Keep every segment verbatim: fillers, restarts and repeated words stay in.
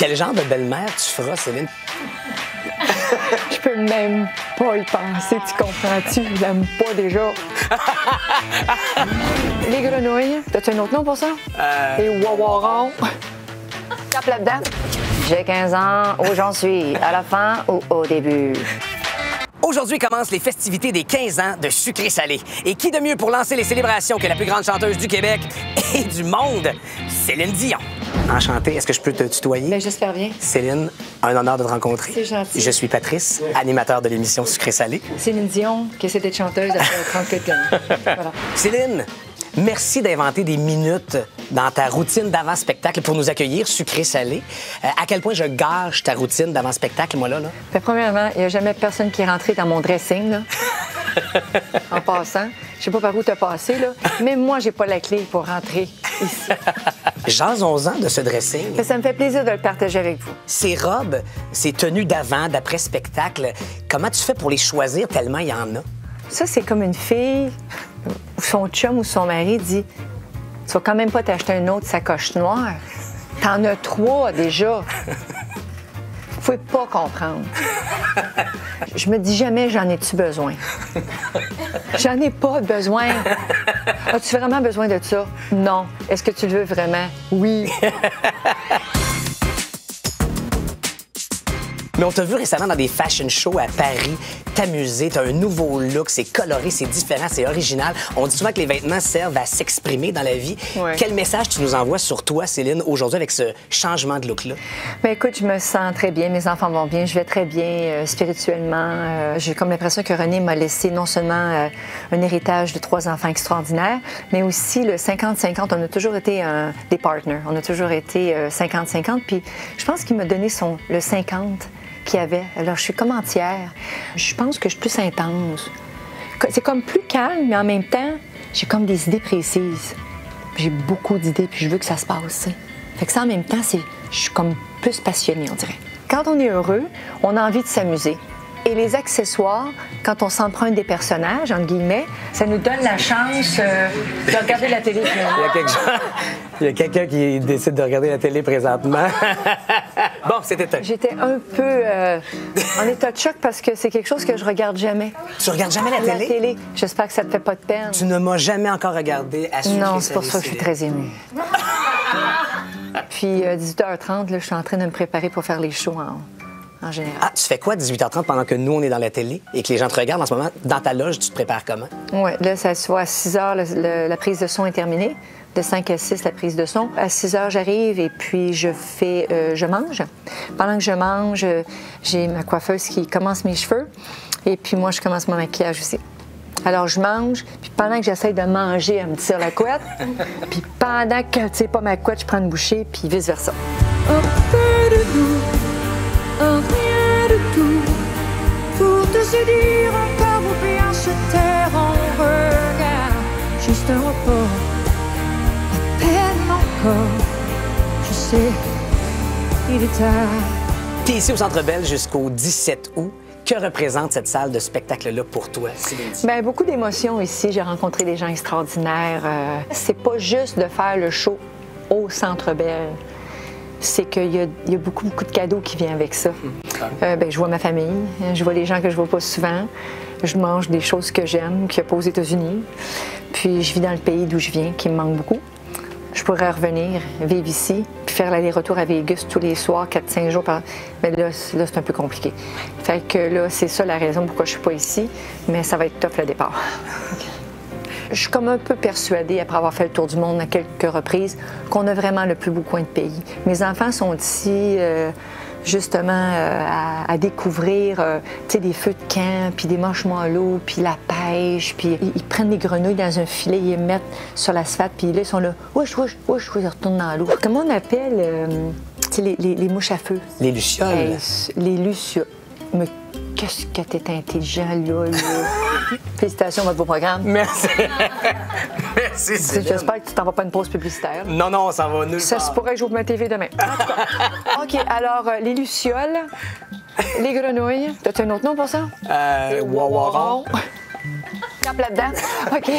Quel genre de belle-mère tu feras, Céline? Je peux même pas y penser, tu comprends-tu? Je l'aime pas déjà. Les grenouilles, t'as-tu un autre nom pour ça? Euh... Les wawarons. Tape là-dedans. J'ai quinze ans, où j'en suis? À la fin ou au début? Aujourd'hui commencent les festivités des quinze ans de Sucré Salé. Et qui de mieux pour lancer les célébrations que la plus grande chanteuse du Québec et du monde, Céline Dion. Enchantée, est-ce que je peux te tutoyer? Bien, j'espère bien. Céline, un honneur de te rencontrer. C'est gentil. Je suis Patrice, animateur de l'émission Sucré Salé. Céline Dion, qui essaie d'être chanteuse après trente-quatre ans. Voilà. Céline, merci d'inventer des minutes dans ta routine d'avant-spectacle pour nous accueillir, Sucré-Salé. Euh, à quel point je gâche ta routine d'avant-spectacle, moi, là? là? Bien, premièrement, il n'y a jamais personne qui est rentré dans mon dressing, là. En passant. Je sais pas par où t'as passé, là. Mais moi, j'ai pas la clé pour rentrer ici. Jasons-en de ce dressing. Mais ça me fait plaisir de le partager avec vous. Ces robes, ces tenues d'avant, d'après-spectacle, comment tu fais pour les choisir tellement il y en a? Ça, c'est comme une fille où son chum ou son mari dit « Tu vas quand même pas t'acheter une autre sacoche noire. T'en as trois déjà. » Vous pouvez pas comprendre. Je me dis jamais « J'en ai-tu besoin? » J'en ai pas besoin. As-tu vraiment besoin de ça? Non. Est-ce que tu le veux vraiment? Oui. Mais on t'a vu récemment dans des fashion shows à Paris, t'amuser, t'as un nouveau look, c'est coloré, c'est différent, c'est original. On dit souvent que les vêtements servent à s'exprimer dans la vie. Ouais. Quel message tu nous envoies sur toi, Céline, aujourd'hui avec ce changement de look-là? Bien, écoute, je me sens très bien, mes enfants vont bien, je vais très bien euh, spirituellement. Euh, j'ai comme l'impression que René m'a laissé non seulement euh, un héritage de trois enfants extraordinaires, mais aussi le cinquante cinquante. On a toujours été euh, des partners, on a toujours été cinquante cinquante. Puis je pense qu'il m'a donné son, le cinquante qu'il y avait. Alors, je suis comme entière. Je pense que je suis plus intense. C'est comme plus calme, mais en même temps, j'ai comme des idées précises. J'ai beaucoup d'idées, puis je veux que ça se passe. T'sais. Fait que ça, en même temps, c'est, je suis comme plus passionnée, on dirait. Quand on est heureux, on a envie de s'amuser. Et les accessoires, quand on s'emprunte des personnages, entre guillemets, ça nous donne la chance euh, de regarder la télé. Il y a quelque chose... Il y a quelqu'un qui décide de regarder la télé présentement. Bon, c'était un... J'étais un peu euh, en état de choc parce que c'est quelque chose que je regarde jamais. Tu regardes jamais la télé? La télé. J'espère que ça te fait pas de peine. Tu ne m'as jamais encore regardé à Sucré Non, c'est pour ça que je suis très émue. Puis, euh, dix-huit heures trente, là, je suis en train de me préparer pour faire les shows en... En général. Ah, tu fais quoi à dix-huit heures trente pendant que nous, on est dans la télé et que les gens te regardent en ce moment? Dans ta loge, tu te prépares comment? Oui, là, ça se voit à six heures, le, le, la prise de son est terminée. De cinq à six, la prise de son. À six heures, j'arrive et puis je fais... Euh, je mange. Pendant que je mange, j'ai ma coiffeuse qui commence mes cheveux et puis moi, je commence mon maquillage aussi. Alors, je mange, puis pendant que j'essaie de manger, elle me tire la couette. Puis pendant que, tu sais, pas ma couette, je prends une bouchée, puis vice-versa. Rien de tout pour te séduire encore ou bien se taire en regard. Juste un repos, à peine encore. Je sais, il est tard. T'es ici au Centre Bell jusqu'au dix-sept août. Que représente cette salle de spectacle-là pour toi, Céline? Bien, beaucoup d'émotions ici. J'ai rencontré des gens extraordinaires. Euh, c'est pas juste de faire le show au Centre Bell. C'est qu'il y, y a beaucoup, beaucoup de cadeaux qui viennent avec ça. Euh, ben, je vois ma famille, je vois les gens que je vois pas souvent, je mange des choses que j'aime, qu'il n'y a pas aux États-Unis. Puis je vis dans le pays d'où je viens, qui me manque beaucoup. Je pourrais revenir, vivre ici, puis faire l'aller-retour à Vegas tous les soirs, quatre cinq jours par... Mais là, là c'est un peu compliqué. Fait que là, c'est ça la raison pourquoi je suis pas ici, mais ça va être tough le départ. Je suis comme un peu persuadée, après avoir fait le tour du monde à quelques reprises, qu'on a vraiment le plus beau coin de pays. Mes enfants sont ici, euh, justement, euh, à, à découvrir euh, tu sais, des feux de camp, puis des marshmallows, puis la pêche, puis ils, ils prennent des grenouilles dans un filet, ils les mettent sur l'asphalte, puis là, ils sont là, ouch, ouch, ouch, ils retournent dans l'eau. Comment on appelle euh, tu sais, les, les, les mouches à feu? Les lucioles. Hey, les lucioles. Mais qu'est-ce que t'es intelligent, là, là. Félicitations, votre beau programme. Merci. Merci, Céline. J'espère que tu t'en vas pas une pause publicitaire. Non, non, ça va nulle Ça part. se pourrait que j'ouvre ma T V demain. OK, alors, euh, les lucioles, les grenouilles. T'as-tu un autre nom pour ça? Euh, les wawarons. Tape là-dedans. OK.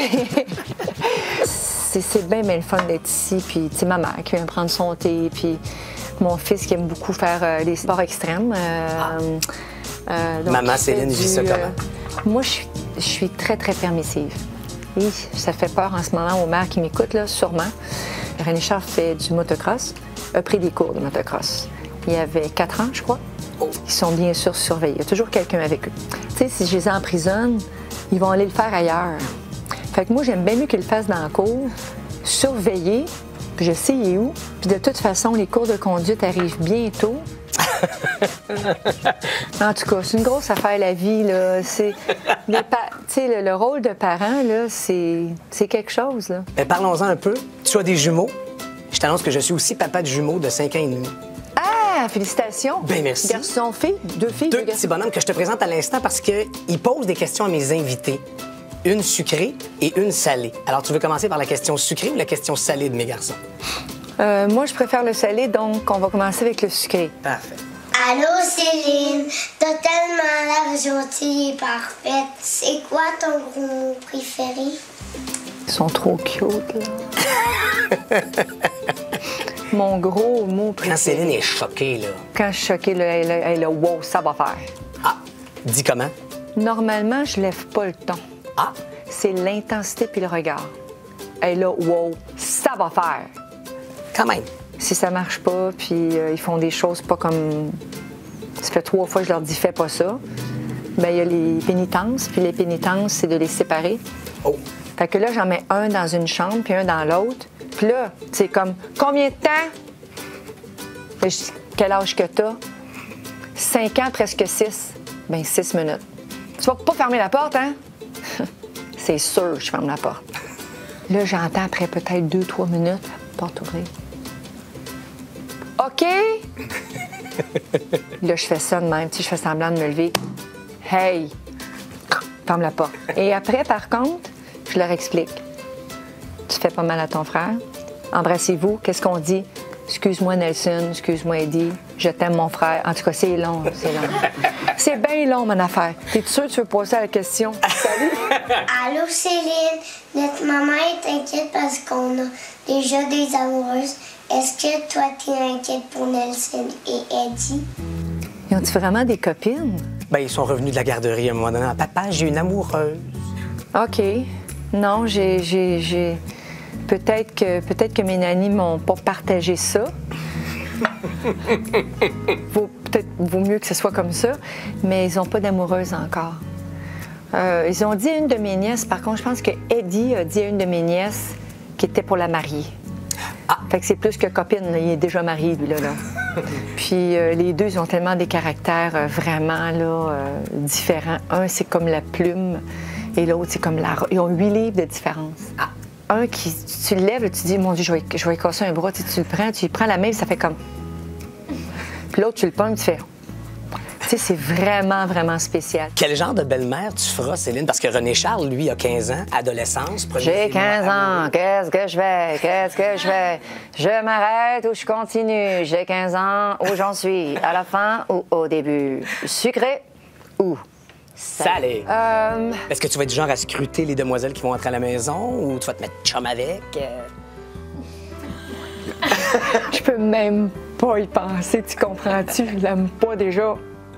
C'est bien, bien le fun d'être ici. Puis, tu sais, ma mère qui vient prendre son thé. Puis, Mon fils qui aime beaucoup faire euh, des sports extrêmes. Euh, Ah. euh, donc, Maman il fait Céline du, vit ça euh, comment? Moi, je suis, je suis très, très permissive. Oui, ça fait peur en ce moment aux mères qui m'écoutent, là, sûrement. René Charles fait du motocross, a pris des cours de motocross. Il y avait quatre ans, je crois. Ils sont bien sûr surveillés. Il y a toujours quelqu'un avec eux. Tu sais, si je les emprisonne, ils vont aller le faire ailleurs. Fait que moi, j'aime bien mieux qu'ils le fassent dans la cour, surveillé, puis je sais il est où. Puis de toute façon, les cours de conduite arrivent bientôt. En tout cas, c'est une grosse affaire, la vie, là. C'est... les pa- tu sais, le, le rôle de parent, là, c'est, c'est quelque chose, là. Ben, parlons-en un peu. Tu as des jumeaux. Je t'annonce que je suis aussi papa de jumeaux de cinq ans et demi. Ah, félicitations! Ben, merci. Garçon, fille, deux filles, Deux deux petits garçons. bonhommes que je te présente à l'instant parce qu'ils posent des questions à mes invités. Une sucrée et une salée. Alors, tu veux commencer par la question sucrée ou la question salée de mes garçons? Euh, moi, je préfère le salé, donc on va commencer avec le sucré. Parfait. Allô Céline, t'as tellement l'air gentille et parfaite. C'est quoi ton gros mot préféré? Ils sont trop cute, là. Mon gros mot Quand préféré. Céline est choquée, là. Quand je suis choquée, là, elle, elle, elle, wow, ça va faire. Ah, dis comment? Normalement, je lève pas le ton. Ah, C'est l'intensité puis le regard. Elle là, wow, ça va faire. quand même. Si ça marche pas, puis euh, ils font des choses pas comme... Ça fait trois fois que je leur dis « fais pas ça », bien, il y a les pénitences, puis les pénitences, c'est de les séparer. Oh, Fait que là, j'en mets un dans une chambre, puis un dans l'autre. Puis là, c'est comme « combien de temps? » Là, je dis « quel âge que t'as? » Cinq ans, presque six. Bien, six minutes. Tu vas pas fermer la porte, hein? C'est sûr, je ferme la porte. Là, j'entends après peut-être deux, trois minutes, porte ouverte. OK? Là, je fais ça de même. Tu sais, je fais semblant de me lever. Hey! Ferme la porte. Et après, par contre, je leur explique. Tu fais pas mal à ton frère. Embrassez-vous. Qu'est-ce qu'on dit? Excuse-moi, Nelson. Excuse-moi, Eddie. Je t'aime, mon frère. En tout cas, c'est long. C'est long. C'est bien long, mon affaire. T'es sûr que tu veux poser la question? Salut! Allô Céline, notre maman est inquiète parce qu'on a déjà des amoureuses. Est-ce que toi t'es inquiète pour Nelson et Eddie? Ils ont-tu vraiment des copines? ben ils sont revenus de la garderie à un moment donné. Papa, j'ai une amoureuse. OK. Non, j'ai... j'ai, j'ai... Peut-être que, peut-être que mes nannies m'ont pas partagé ça. Vaut, peut-être vaut mieux que ce soit comme ça, mais ils n'ont pas d'amoureuse encore. Euh, ils ont dit à une de mes nièces, par contre, je pense que Eddie a dit à une de mes nièces qu'il était pour la marier. Ah. Fait que c'est plus que copine, là. Il est déjà marié, lui, là. là. Puis euh, les deux, ils ont tellement des caractères euh, vraiment là, euh, différents. Un, c'est comme la plume, et l'autre, c'est comme la... Ils ont huit livres de différence. Ah. Un qui, tu le lèves, tu dis, mon Dieu, je vais, je vais casser un bras. Tu, sais, tu le prends, tu lui prends la main, ça fait comme... Puis l'autre, tu le pognes, tu fais... Tu sais, c'est vraiment, vraiment spécial. Quel genre de belle-mère tu feras, Céline? Parce que René Charles, lui, a quinze ans, adolescence. premier J'ai film quinze amoureux. ans, qu'est-ce que je fais? Qu'est-ce que je fais? Je m'arrête ou je continue? J'ai quinze ans, où j'en suis? À la fin ou au début? Sucré ou Salé. Euh, Est-ce que tu vas être du genre à scruter les demoiselles qui vont entrer à la maison ou tu vas te mettre chum avec? Euh, je peux même pas y penser, tu comprends-tu? Je l'aime pas déjà.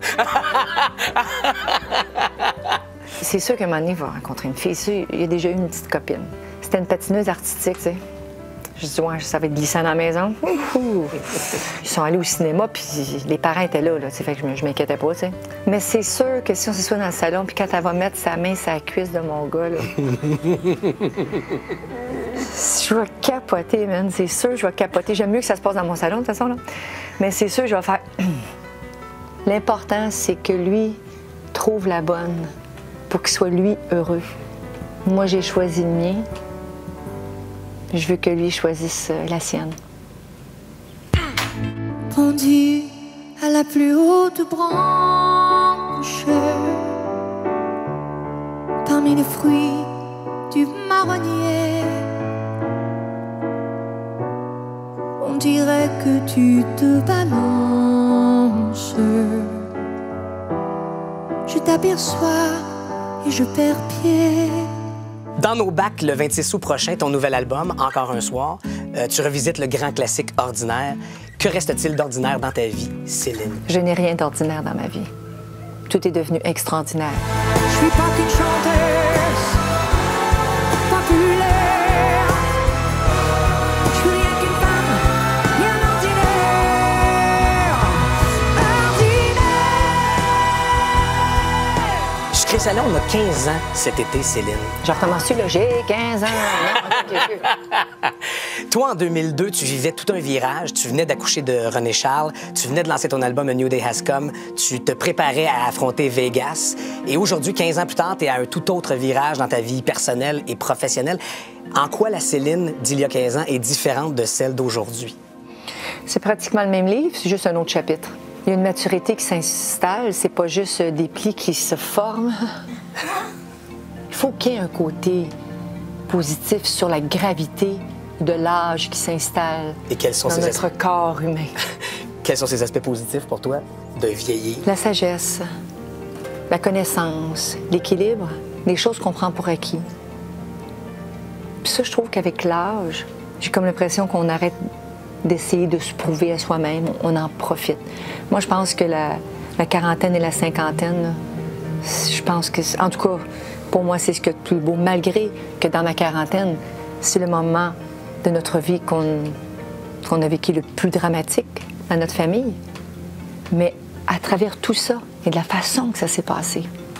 C'est sûr qu'à un moment donné, il va rencontrer une fille. C'est sûr, il a déjà eu une petite copine. C'était une patineuse artistique, tu sais. Je dis, ouais, ça va être glissant dans la maison. Ouh, ouh. Ils sont allés au cinéma, puis les parents étaient là, là, tu sais, fait que je, je m'inquiétais pas, tu sais. Mais c'est sûr que si on s'assoit dans le salon, puis quand elle va mettre sa main sur la cuisse de mon gars, là... je vais capoter, man. C'est sûr, je vais capoter. J'aime mieux que ça se passe dans mon salon, de toute façon, là. Mais c'est sûr, je vais faire... L'important, c'est que lui trouve la bonne pour qu'il soit, lui, heureux. Moi, j'ai choisi le mien. Je veux que lui choisisse la sienne. Pendu à la plus haute branche, parmi les fruits du marronnier, on dirait que tu te balances. Je t'aperçois et je perds pied. Dans nos bacs, le vingt-six août prochain, ton nouvel album, Encore un soir, euh, tu revisites le grand classique Ordinaire. Que reste-t-il d'ordinaire dans ta vie, Céline? Je n'ai rien d'ordinaire dans ma vie. Tout est devenu extraordinaire. Je suis pas qu'une chanteuse populaire. Je suis rien qu'une femme bien ordinaire. Ordinaire. Jusqu'à ça, là, on a quinze ans cet été, Céline. Je recommence-tu, là? J'ai quinze ans. Non, ok, ok. Toi, en deux mille deux, tu vivais tout un virage. Tu venais d'accoucher de René Charles. Tu venais de lancer ton album A New Day Has Come. Tu te préparais à affronter Vegas. Et aujourd'hui, quinze ans plus tard, tu es à un tout autre virage dans ta vie personnelle et professionnelle. En quoi la Céline d'il y a quinze ans est différente de celle d'aujourd'hui? C'est pratiquement le même livre, c'est juste un autre chapitre. Il y a une maturité qui s'installe, c'est pas juste des plis qui se forment. Il faut qu'il y ait un côté positif sur la gravité de l'âge qui s'installe Et quels sont dans ces notre aspects? corps humain. Quels sont ces aspects positifs pour toi de vieillir? La sagesse, la connaissance, l'équilibre, des choses qu'on prend pour acquis. Puis ça, je trouve qu'avec l'âge, j'ai comme l'impression qu'on arrête d'essayer de se prouver à soi-même, on en profite. Moi, je pense que la, la quarantaine et la cinquantaine, là, je pense que, en tout cas, pour moi, c'est ce que plus beau, malgré que dans ma quarantaine, c'est le moment de notre vie qu'on qu'on a vécu le plus dramatique dans notre famille. Mais à travers tout ça et de la façon que ça s'est passé,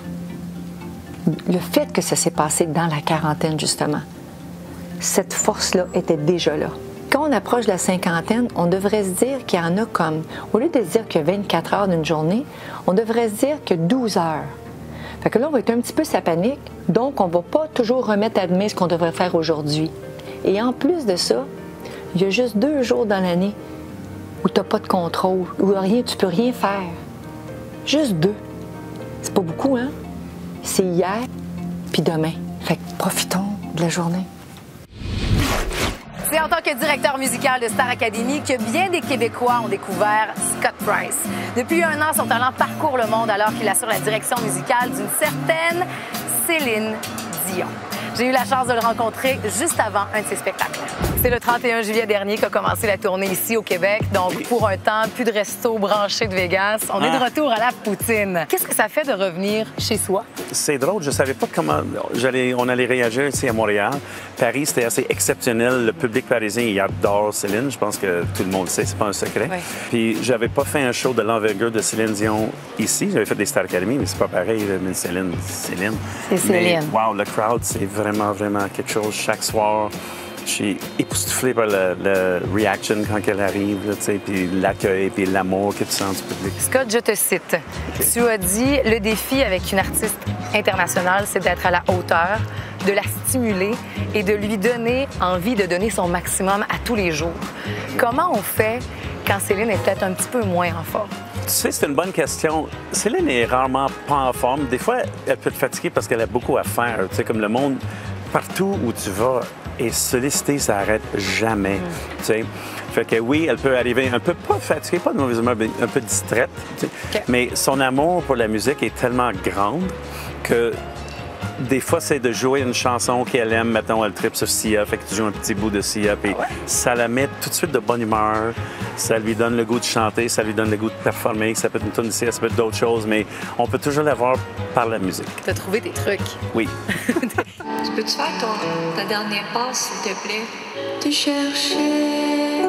le fait que ça s'est passé dans la quarantaine, justement, cette force-là était déjà là. Quand on approche de la cinquantaine, on devrait se dire qu'il y en a comme, au lieu de se dire qu'il y a vingt-quatre heures d'une journée, on devrait se dire qu'il y a douze heures. Fait que là, on va être un petit peu sa panique, donc on ne va pas toujours remettre à demain ce qu'on devrait faire aujourd'hui. Et en plus de ça, il y a juste deux jours dans l'année où tu n'as pas de contrôle, où rien, tu ne peux rien faire. Juste deux. C'est pas beaucoup, hein? C'est hier, puis demain. Fait que profitons de la journée. C'est en tant que directeur musical de Star Academy que bien des Québécois ont découvert Scott Price. Depuis un an, son talent parcourt le monde alors qu'il assure la direction musicale d'une certaine Céline Dion. J'ai eu la chance de le rencontrer juste avant un de ses spectacles. C'est le trente et un juillet dernier qu'a commencé la tournée ici au Québec. Donc, pour un temps, plus de resto branché de Vegas. On ah. est de retour à la poutine. Qu'est-ce que ça fait de revenir chez soi? C'est drôle. Je savais pas comment j'allais, on allait réagir ici à Montréal. Paris, c'était assez exceptionnel. Le public parisien, il adore Céline. Je pense que tout le monde le sait, c'est pas un secret. Oui. Puis, j'avais pas fait un show de l'envergure de Céline Dion ici. J'avais fait des Star Academy, mais c'est pas pareil. Mais Céline, Céline. C'est Céline. Mais, wow, le crowd, c'est vraiment, vraiment quelque chose. Chaque soir, je suis époustouflé par le, le reaction quand elle arrive, là, puis l'accueil, puis l'amour que tu sens du public. Scott, je te cite. Okay. Tu as dit, le défi avec une artiste internationale, c'est d'être à la hauteur, de la stimuler et de lui donner envie de donner son maximum à tous les jours. Comment on fait quand Céline est peut-être un petit peu moins en forme? Tu sais, c'est une bonne question. Céline est rarement pas en forme. Des fois, elle peut te fatiguer parce qu'elle a beaucoup à faire. Tu sais, comme le monde, partout où tu vas, est sollicité, ça n'arrête jamais. Mm. Tu sais. Fait que oui, elle peut arriver un peu, pas fatiguée, pas de mauvaise humeur, mais un peu distraite. Tu sais. Okay. Mais son amour pour la musique est tellement grande que des fois, c'est de jouer une chanson qu'elle aime. Mettons, elle tripe sur Sia, fait que tu joues un petit bout de Sia, puis ah ouais? ça la met tout de suite de bonne humeur. Ça lui donne le goût de chanter, ça lui donne le goût de performer. Ça peut être une tune de Sia, ça peut être d'autres choses, mais on peut toujours l'avoir par la musique. Tu as trouvé tes trucs. Oui. Tu peux-tu faire ton, ta dernière passe, s'il te plaît? Te chercher.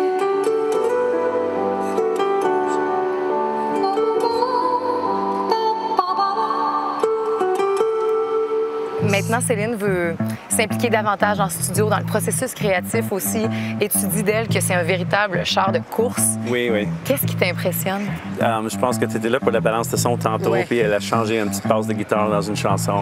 Maintenant, Céline veut s'impliquer davantage en studio, dans le processus créatif aussi. Et tu dis d'elle que c'est un véritable char de course. Oui, oui. Qu'est-ce qui t'impressionne? Um, je pense que tu étais là pour la balance de son tantôt, ouais. Puis elle a changé une petite passe de guitare dans une chanson.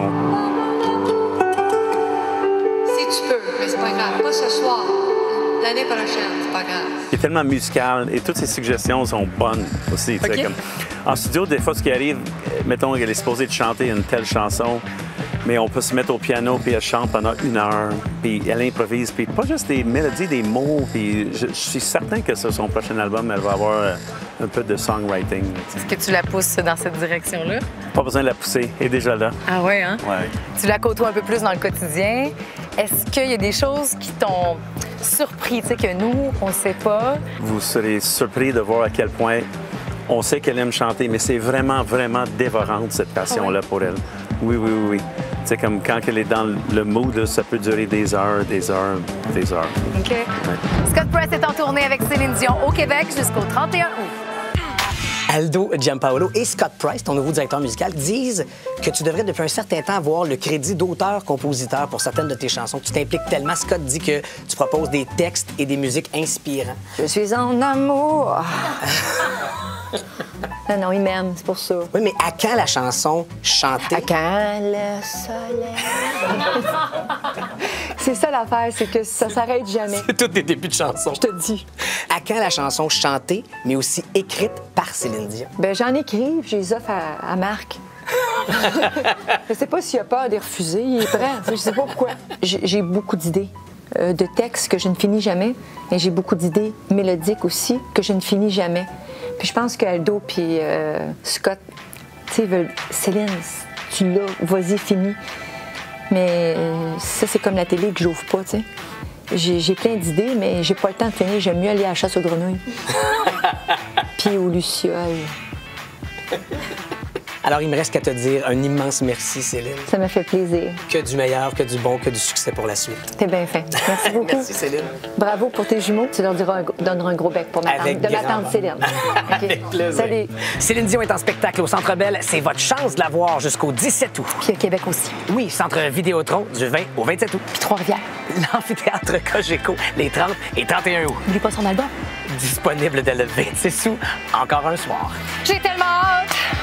Si tu peux, mais c'est pas grave. Pas ce soir. L'année prochaine, c'est pas grave. Il est tellement musical et toutes ses suggestions sont bonnes aussi. Okay. Comme, en studio, des fois, ce qui arrive, mettons qu'elle est supposée de chanter une telle chanson, mais on peut se mettre au piano, puis elle chante pendant une heure, puis elle improvise, puis pas juste des mélodies, des mots, puis je, je suis certain que sur son prochain album, elle va avoir un peu de songwriting. Est-ce que tu la pousses dans cette direction-là? Pas besoin de la pousser, elle est déjà là. Ah ouais, hein? Ouais. Tu la côtoies un peu plus dans le quotidien. Est-ce qu'il y a des choses qui t'ont surpris, tu sais, que nous, on ne sait pas. Vous serez surpris de voir à quel point on sait qu'elle aime chanter, mais c'est vraiment, vraiment dévorante, cette passion-là pour elle. Oui, oui, oui, oui. Tu sais, comme quand elle est dans le mood, là, ça peut durer des heures, des heures, des heures. OK. Ouais. Scott Price est en tournée avec Céline Dion au Québec jusqu'au trente et un août. Aldo Giampaolo et Scott Price, ton nouveau directeur musical, disent que tu devrais depuis un certain temps avoir le crédit d'auteur-compositeur pour certaines de tes chansons. Tu t'impliques tellement. Scott dit que tu proposes des textes et des musiques inspirants. Je suis en amour. Non, non, il m'aime, c'est pour ça. Oui, mais à quand la chanson chantée? À quand le soleil? C'est ça l'affaire, c'est que ça s'arrête jamais. C'est tous des débuts de chansons. Je te dis. À quand la chanson chantée, mais aussi écrite par Céline Dion? Bien, j'en écris, je les offre à, à Marc. Je sais pas s'il a peur de les refuser, il est prêt. Je sais pas pourquoi. J'ai beaucoup d'idées. Euh, de textes que je ne finis jamais, et j'ai beaucoup d'idées mélodiques aussi que je ne finis jamais. Puis je pense qu'Aldo puis euh, Scott, tu sais, veulent... Céline, tu l'as, vas-y, fini. Mais euh, ça, c'est comme la télé que j'ouvre pas, tu sais. J'ai plein d'idées, mais j'ai pas le temps de finir. J'aime mieux aller à la chasse aux grenouilles. Puis aux lucioles. Alors, il me reste qu'à te dire un immense merci, Céline. Ça me fait plaisir. Que du meilleur, que du bon, que du succès pour la suite. T'es bien fin. Merci beaucoup. Merci, Céline. Bravo pour tes jumeaux. Tu leur diras un, donneras un gros bec pour ma tante, de ma tante Céline. Okay. Avec plaisir. Salut. Céline Dion est en spectacle au Centre Bell. C'est votre chance de la voir jusqu'au dix-sept août. Puis au Québec aussi. Oui, Centre Vidéotron du vingt au vingt-sept août. Puis Trois-Rivières. L'amphithéâtre Cogeco les trente et trente et un août. N'oublie pas son album. Disponible dès le vingt-six août. Encore un soir. J'ai tellement hâte!